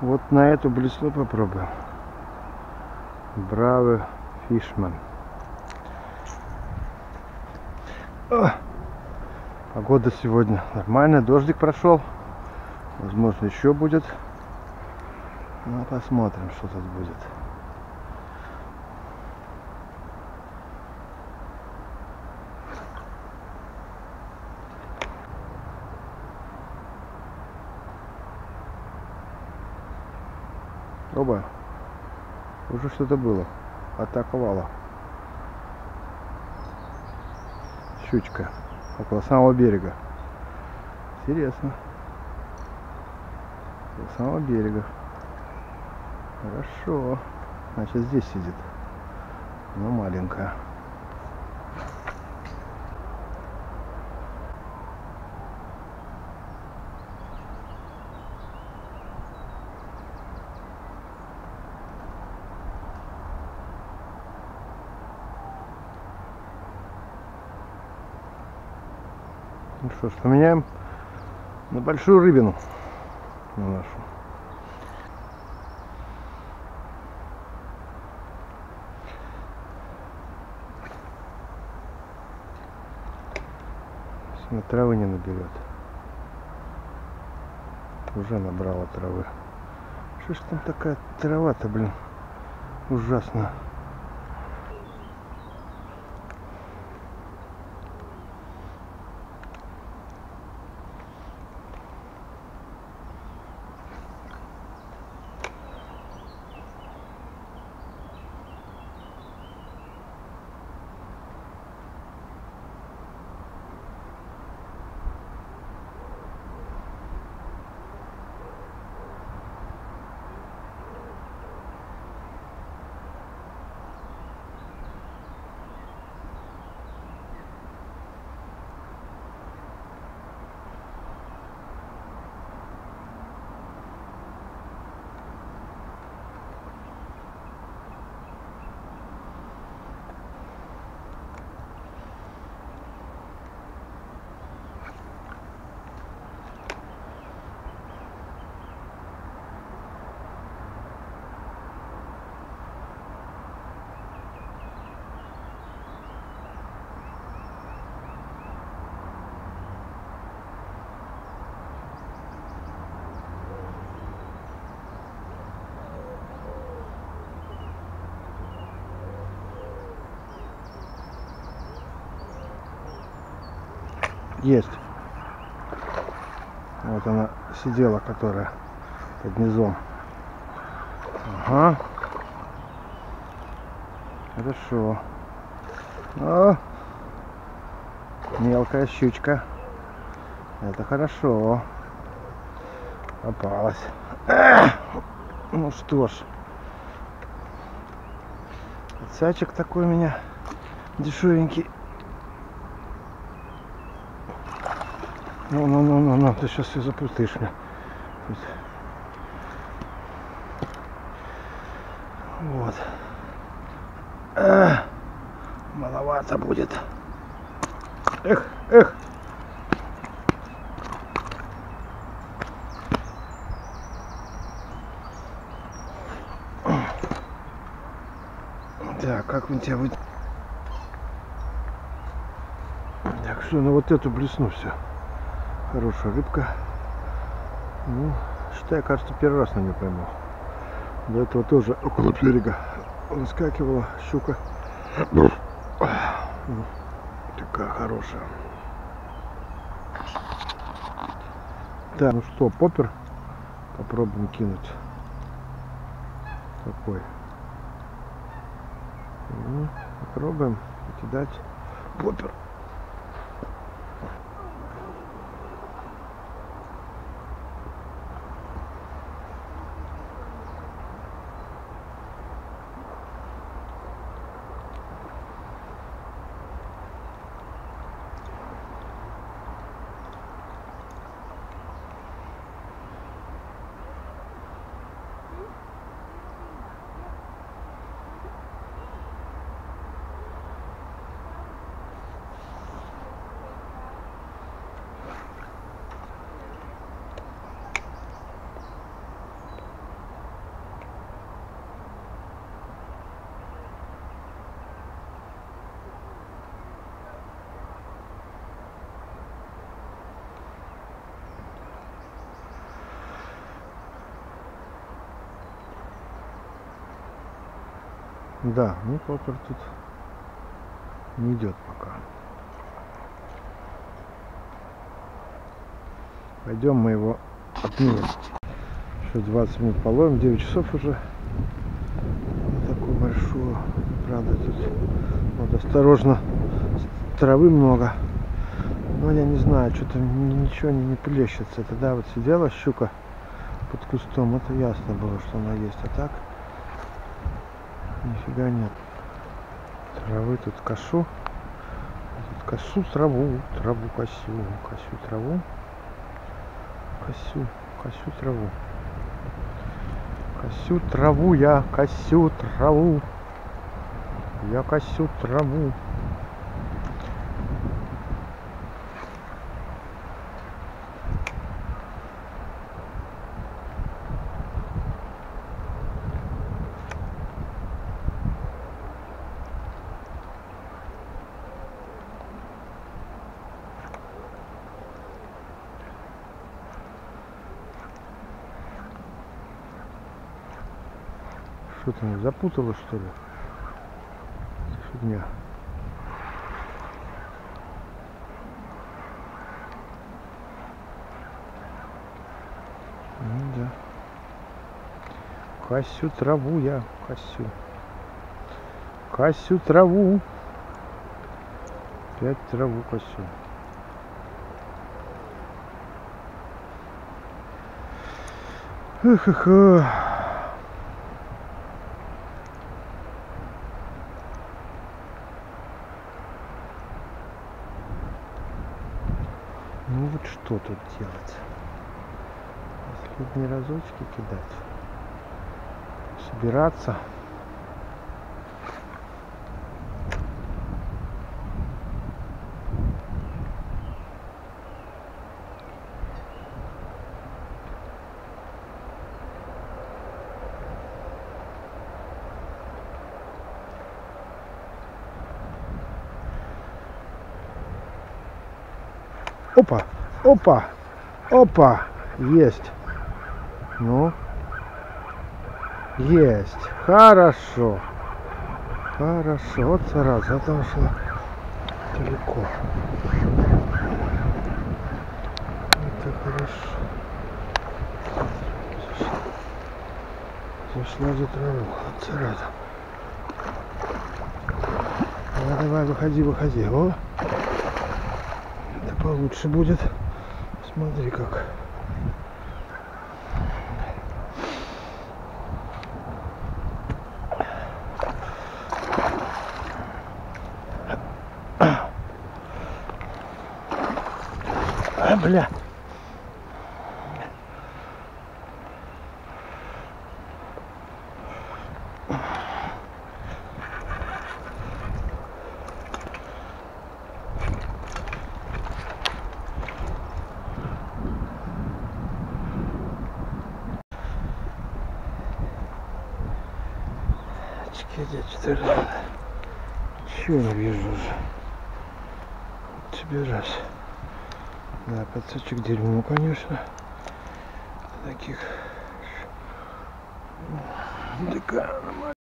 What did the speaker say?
Вот на эту блесну попробуем. Браво, фишман. Погода сегодня нормальная, дождик прошел. Возможно, еще будет. Ну, посмотрим, что тут будет. Оба. Уже что-то было. Атаковала. Щучка. Около самого берега. Интересно. Около самого берега. Хорошо. Значит, здесь сидит. Но маленькая. Ну что ж, поменяем на большую рыбину. На нашу. На травы не наберет. Уже набрала травы. Что ж там такая трава-то, блин, ужасно. Есть. Вот она сидела, которая под низом. Ага. Хорошо. О, мелкая щучка. Это хорошо. Попалась. Ну что ж. Цачек такой у меня дешевенький. Ну, ты сейчас все запутаешь меня. Вот. Маловато будет. Эх. Так, как у тебя будет? Так, что, на вот эту блесну все. Хорошая рыбка. Ну, считай, кажется, первый раз на нее поймал. До этого тоже около берега выскакивала щука. Такая хорошая. Так, ну что, поппер попробуем кинуть. Такой. Ну, попробуем кидать поппер. Да, ну попер тут не идет пока. Пойдем мы его отмерим. Еще 20 минут половим, 9 часов уже. Вот такую большую. Правда, тут вот осторожно, травы много. Но я не знаю, что-то ничего не плещется. Это да, вот сидела щука под кустом, это ясно было, что она есть. А так нифига нет. Травы тут кошу. Тут кошу траву косю траву. Косю траву. Косю траву, я косю траву. Я косю траву. Что там, запуталось, что ли? Фигня. Ну да. Косю траву я, косю. Косю траву. Опять траву косю. Эх. Ну вот что тут делать? Последние разочки кидать. Собираться. Опа, опа, опа, есть. Ну, есть. Хорошо. Хорошо. Вот зараза, это ушла далеко. Это хорошо. Зашла за траву. Вот зараза. Давай, выходи. О. Это получше будет. Смотри как. Бля. Очки, что ли? Чего не вижу уже. Собираюсь. Да, подсачек дерьмо, конечно. Таких.